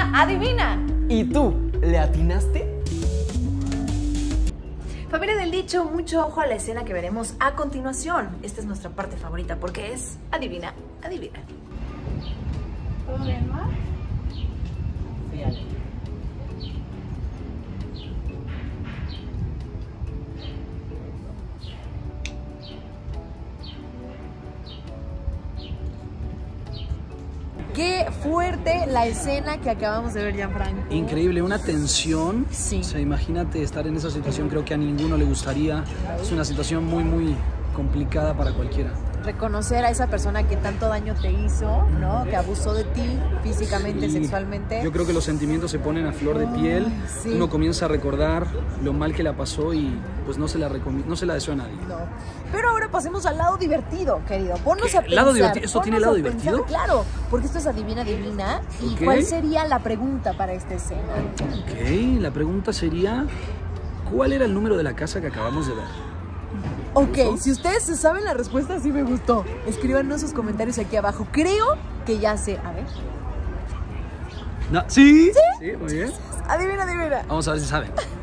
adivina. ¿Y tú, le atinaste? Familia del dicho, mucho ojo a la escena que veremos a continuación. Esta es nuestra parte favorita porque es adivina, adivina. ¿Todo bien, Mar? Sí, Ale. Qué fuerte la escena que acabamos de ver, Gianfranco. Increíble, una tensión. Sí. O sea, imagínate estar en esa situación, creo que a ninguno le gustaría. Es una situación muy, muy complicada para cualquiera. Reconocer a esa persona que tanto daño te hizo, ¿no? Que abusó de ti físicamente, Sí. sexualmente. Yo creo que los sentimientos se ponen a flor de piel. Sí. Uno comienza a recordar lo mal que la pasó y pues no se la deseo a nadie. No. Pero ahora pasemos al lado divertido, querido. Ponnos ¿Qué? a pensar. ¿Lado divertido? ¿Esto tiene ponnos lado a pensar, divertido? Claro, porque esto es adivina, adivina. ¿Y Ok. cuál sería la pregunta para esta escena? Ok, la pregunta sería, ¿cuál era el número de la casa que acabamos de ver? Ok, si ustedes se saben la respuesta, sí me gustó. Escríbanos sus comentarios aquí abajo. Creo que ya sé. A ver. No, ¿sí? Sí, muy bien. Adivina, adivina. Vamos a ver si saben.